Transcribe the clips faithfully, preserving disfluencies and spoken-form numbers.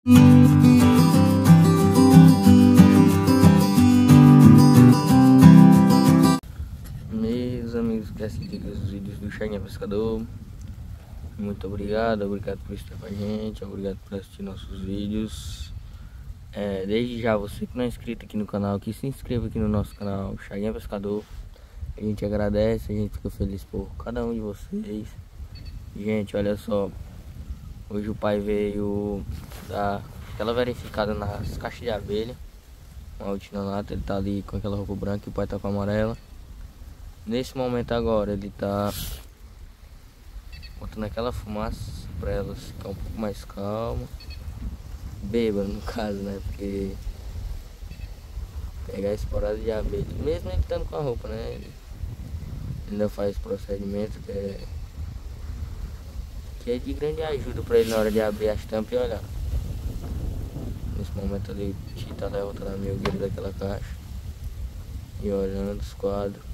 Meus amigos que assistem os vídeos do Chaguinha Pescador, muito obrigado, obrigado por estar com a gente, obrigado por assistir nossos vídeos. É, desde já, você que não é inscrito aqui no canal, que se inscreva aqui no nosso canal Chaguinha Pescador. A gente agradece, a gente fica feliz por cada um de vocês. Gente, olha só, hoje o pai veio dar aquela verificada nas caixas de abelha. Uma altinolata, ele tá ali com aquela roupa branca e o pai tá com a amarela. Nesse momento agora ele tá botando aquela fumaça para elas ficar um pouco mais calma, bêbado no caso, né? Porque pegar a esporada de abelha, mesmo ele estando com a roupa, né? Ele ainda faz procedimento que é, que é de grande ajuda para ele na hora de abrir as tampas e olhar. Nesse momento ali, o Tito tá levantando a milgueira daquela caixa e olhando os quadros.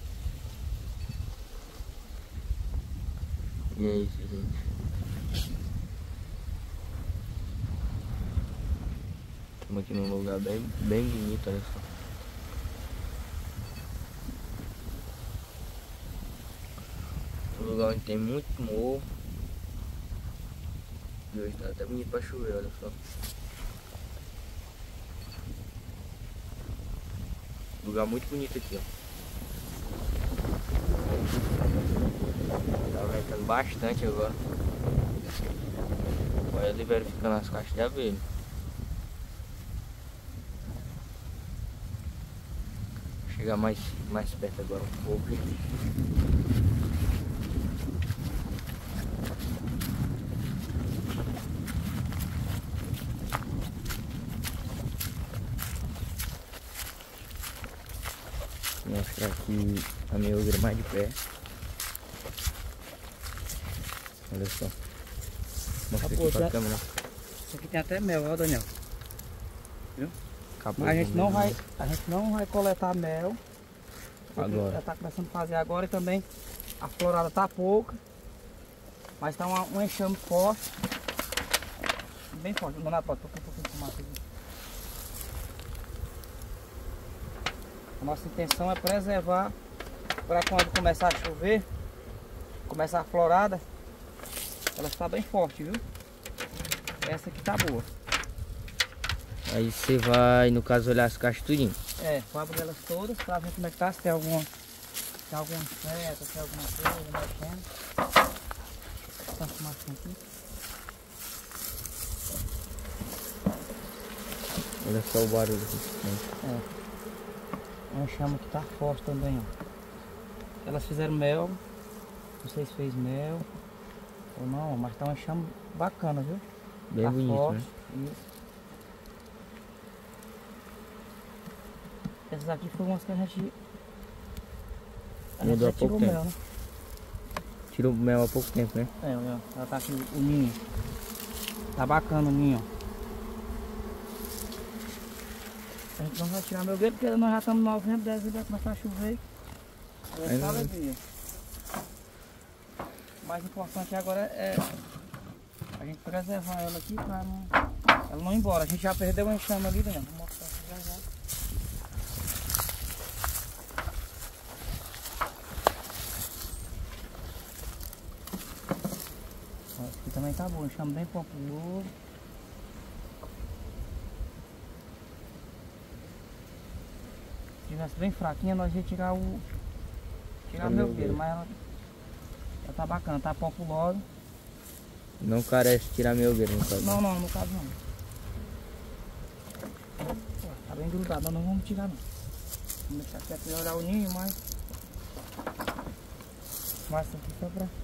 E é isso, gente. Estamos aqui num lugar bem, bem bonito, olha só. Um lugar onde tem muito morro. E hoje tá até bonito pra chover, olha só. Lugar muito bonito aqui, ó. Tá ventando bastante agora. Olha ali verificando as caixas de abelha. Vou chegar mais, mais perto agora um pouco. Vou mostrar aqui a minha ogra mais de perto. Olha só. Mostra aqui pra câmera. Isso aqui tem até mel, ó, Daniel. Viu? Capô. Mas a gente não vai, a gente não vai coletar mel. Agora. Já tá começando a fazer agora e também a florada tá pouca. Mas tá uma, um enxame forte. Bem forte. Não dá pra tocar um pouquinho de fumaça aqui. A nossa intenção é preservar para quando começar a chover, começar a florada, ela está bem forte, viu? Essa aqui tá boa. Aí você vai, no caso, olhar as caixas tudinho. É, vou abrir elas todas para ver como é que tá, se tem alguma, se tem alguma inseto, se tem alguma coisa mexendo. Tá a fumaça aqui. Olha só o barulho aqui. É. Um enxame que tá forte também, ó. Elas fizeram mel. Não sei se fez mel ou não, mas tá um enxame bacana, viu? Bem tá bonito, forte, né? Isso. Essas aqui foram umas que a gente, a gente Mudou já há pouco tirou tempo. mel, né? Tirou mel há pouco tempo, né? É, olha, ela tá aqui, o ninho. Tá bacana o ninho, ó. A gente não vai tirar meu grego porque nós já estamos no novembro, dezembro, vai começar a chover. Vai ficar alegria. O mais importante agora é a gente preservar ela aqui para não, ela não ir embora. A gente já perdeu o enxame ali dentro. Vou mostrar aqui já já. Ó, esse aqui também tá bom, enxame bem populoso. Se tivesse bem fraquinha, nós ia tirar o tirar o meu gueiro, mas ela, ela tá bacana, tá populosa. Não carece tirar meu gueiro, no caso. Não, não, no caso não. Tá bem grudado, nós não vamos tirar não. Vamos deixar aqui até olhar o ninho, mas mas isso aqui só pra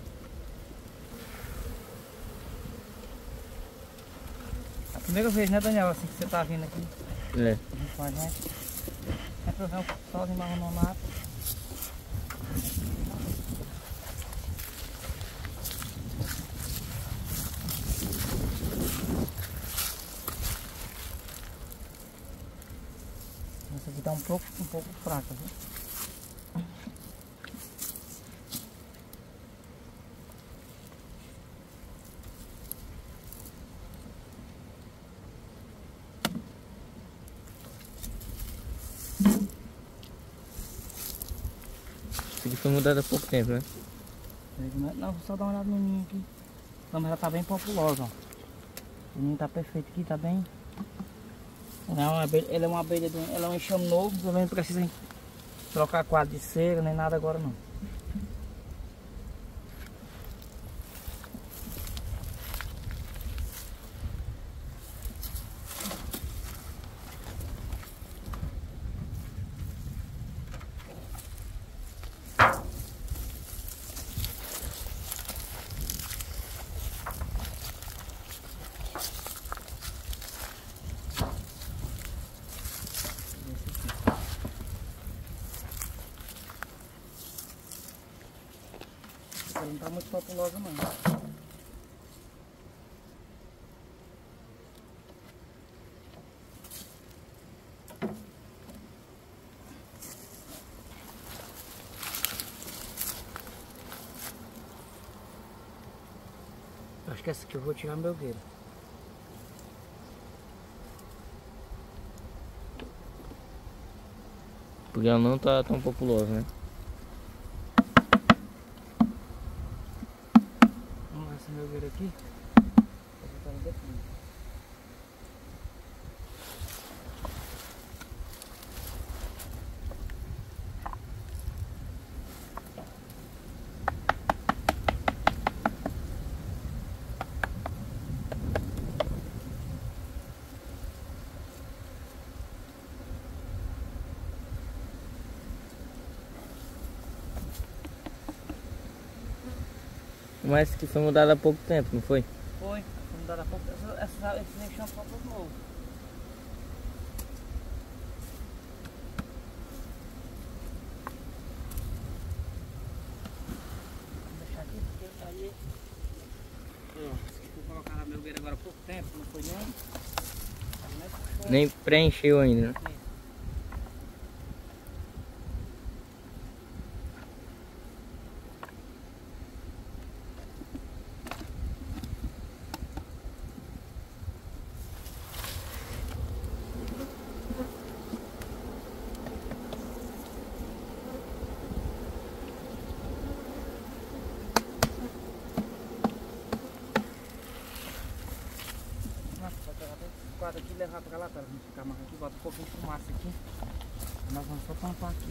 a primeira vez, né, Daniel, assim que você tá vindo aqui. É. Junto com a gente. Sempre ver um sozinho marrom no mato. Essa aqui tá um pouco, um pouco fraca, viu? foi mudada há pouco tempo, né? Não, vou só dar uma olhada no ninho aqui. Não, mas ela tá bem populosa, ó. O ninho tá perfeito aqui, tá bem. Ela é uma abelha, ela é uma abelha de, ela é um enxame novo, também não precisa trocar quadro de cera nem nada agora não. Ela não tá muito populosa não. Acho que essa aqui eu vou tirar meu gueiro. Porque ela não tá tão populosa, né? Vamos ver esse meu gueiro aqui. Vou botar ele depois. Mas que foi mudada há pouco tempo, não foi? Foi, foi mudado há pouco. Essa, essa, esse enxame só foi novo. Vou deixar aqui porque aí. Ó, se for colocar na meu gueiro agora há pouco tempo, não foi nem. Nem, puxou. Nem preencheu ainda, né? Isso. Quadro aqui e levar pra lá, para não ficar mais aqui, bota um pouquinho de fumaça aqui. Nós vamos só tampar aqui.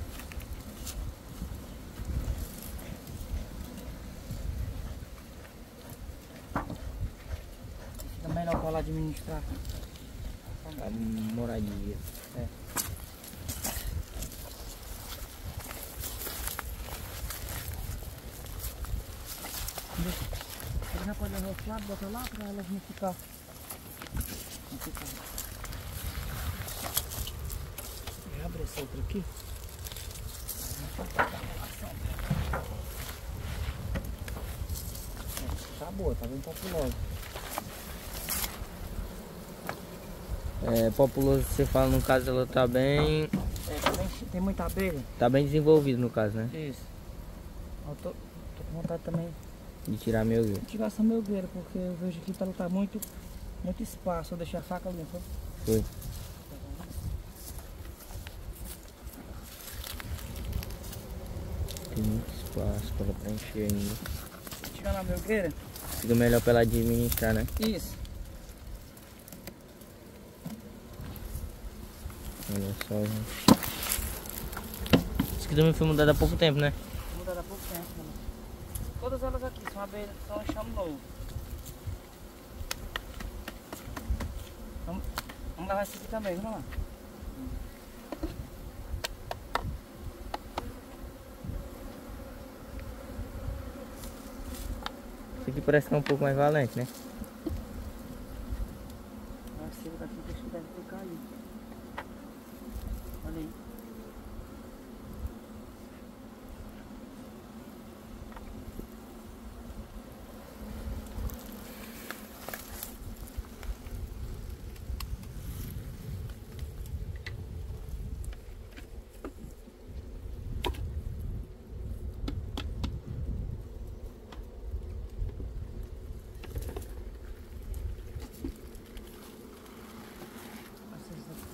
Fica melhor para lá administrar A moradia. É. Ele já pode levar o lado, bota lá para elas não ficar. Não ficar. Eu abro essa outra aqui. Tá boa, tá bem populosa. É, populoso, você fala, no caso, ela tá bem... É, tá bem, tem muita abelha. Tá bem desenvolvido, no caso, né? Isso. Eu tô, tô com vontade também De tirar meu gueiro. de tirar essa melgueira, porque eu vejo aqui que ela tá muito, muito espaço. Eu deixei a faca ali, foi? Foi. Tem muito espaço pra ela preencher ainda. Tirando a melgueira? Fica melhor pra ela administrar, né? Isso. Olha só, gente. Isso aqui também foi mudado há pouco tempo, né? Mudado há pouco tempo, né? Todas elas aqui são abelhas, são enxame novo. Vamos, vamos levar esse aqui também, vamos lá. Isso aqui parece que é um pouco mais valente, né? A cera daqui acho que deve ter caído. Olha aí.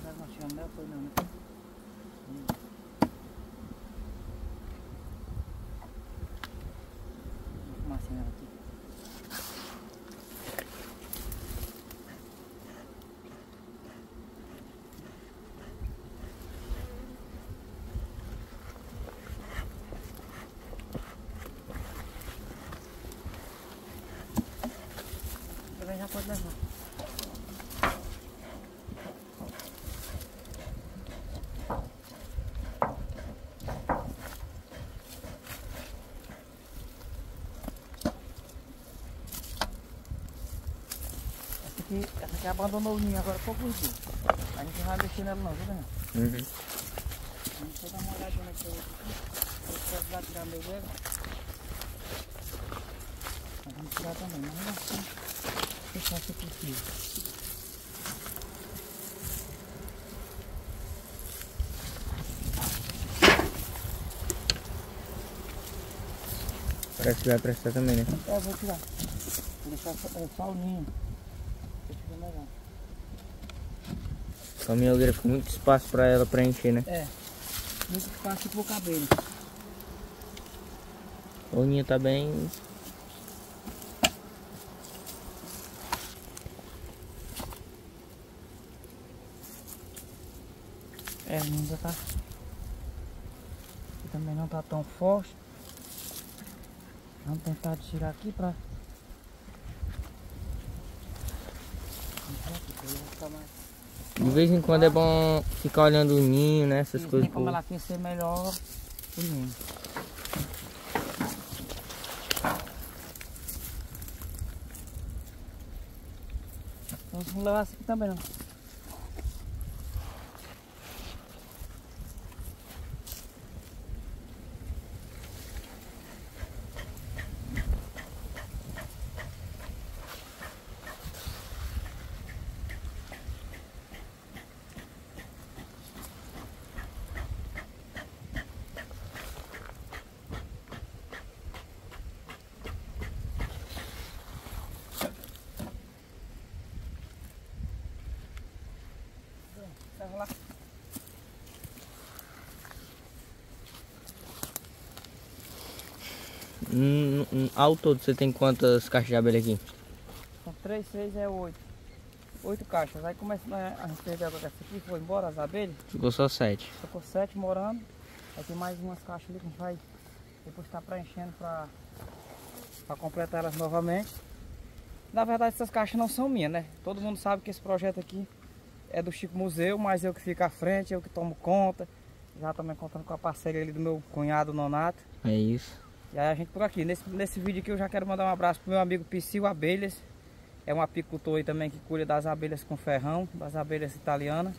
Foi não, né? pode levar. Essa aqui, essa aqui abandonou o ninho agora há poucos dias. A gente não vai mexer nela não, viu, Daniel? Uhum. Vamos só dar uma olhadinha nesse outro aqui. Vou precisar tirar meu dedo. Mas vamos tirar também, mas não assim. Fechar esse aqui aqui. Parece que vai prestar também, né? É, vou tirar. Vou deixar só, é, só o ninho. Deixa eu ver melhor. A minhogueira ficou muito espaço pra ela preencher, né? É. Muito espaço pro cabelo. O ninho tá bem... É, ainda tá. E também não tá tão forte. Vamos tentar tirar aqui pra. De vez em quando é bom ficar olhando o ninho, né? Essas Sim, coisas. tem como por... ela aquecer melhor o ninho. Então vamos levar essa aqui também, não. Leva lá. Hum, hum, ao todo você tem quantas caixas de abelha aqui? São três, seis, é oito. Oito caixas. Aí começa, né, a gente perdeu essa aqui, foi embora as abelhas. Ficou só sete. Ficou sete morando. Aí tem mais umas caixas ali que a gente vai depois estar preenchendo para para completar elas novamente. Na verdade essas caixas não são minhas, né? Todo mundo sabe que esse projeto aqui é do Chico Museu, mas eu que fico à frente, eu que tomo conta. Já também contando com a parceria ali do meu cunhado Nonato. É isso. E aí a gente por aqui. Nesse, nesse vídeo aqui eu já quero mandar um abraço pro meu amigo Psyu Abelhas. É um apicultor aí também que cuida das abelhas com ferrão, das abelhas italianas.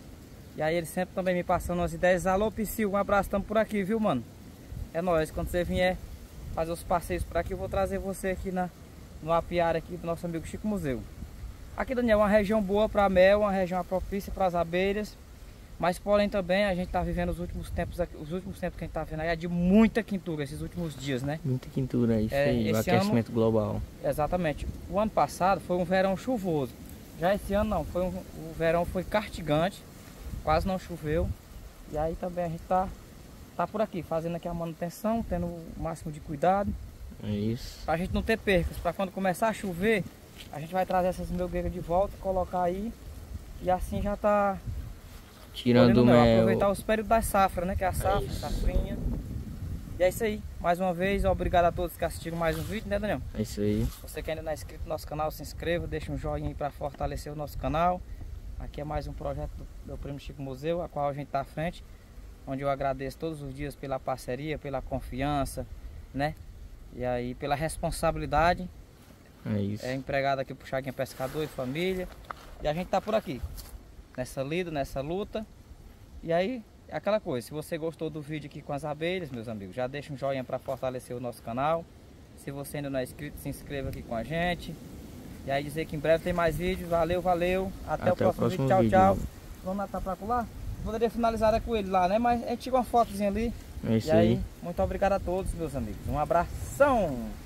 E aí ele sempre também me passando umas ideias. Alô Psyu, um abraço, estamos por aqui, viu, mano? É nóis, quando você vier fazer os passeios por aqui, eu vou trazer você aqui na, no apiário aqui do nosso amigo Chico Museu. Aqui, Daniel, é uma região boa para mel, uma região propícia para as abelhas. Mas porém também a gente está vivendo os últimos tempos, os últimos tempos que a gente está vendo aí é de muita quintura, esses últimos dias, né? Muita quintura, isso É, aí, o esse aquecimento global. Exatamente. O ano passado foi um verão chuvoso. Já esse ano não, foi um, o verão foi castigante, quase não choveu. E aí também a gente tá, tá por aqui, fazendo aqui a manutenção, tendo o máximo de cuidado. É isso. Pra gente não ter percas, para quando começar a chover, a gente vai trazer essas melgueiras de volta, colocar aí. E assim já tá... Tirando o mel. mel. Aproveitar os períodos da safra, né? Que é a safra, É safrinha. E é isso aí. Mais uma vez, obrigado a todos que assistiram mais um vídeo, né, Daniel? É isso aí. Você que ainda não é inscrito no nosso canal, se inscreva, deixa um joinha aí para fortalecer o nosso canal. Aqui é mais um projeto do meu primo Chico Museu, a qual a gente está à frente. Onde eu agradeço todos os dias pela parceria, pela confiança, né? E aí pela responsabilidade. É isso. É empregado aqui pro Chaguinha Pescador e família. E a gente tá por aqui. Nessa lida, nessa luta. E aí, é aquela coisa, se você gostou do vídeo aqui com as abelhas, meus amigos, já deixa um joinha para fortalecer o nosso canal. Se você ainda não é inscrito, se inscreva aqui com a gente. E aí dizer que em breve tem mais vídeos. Valeu, valeu. Até, Até o próximo, o próximo vídeo. Tchau, vídeo. tchau. Vamos lá, tá pra lá? Poderia finalizar com ele lá, né? Mas a gente tira uma fotozinha ali. É isso E aí, aí. muito obrigado a todos, meus amigos. Um abração!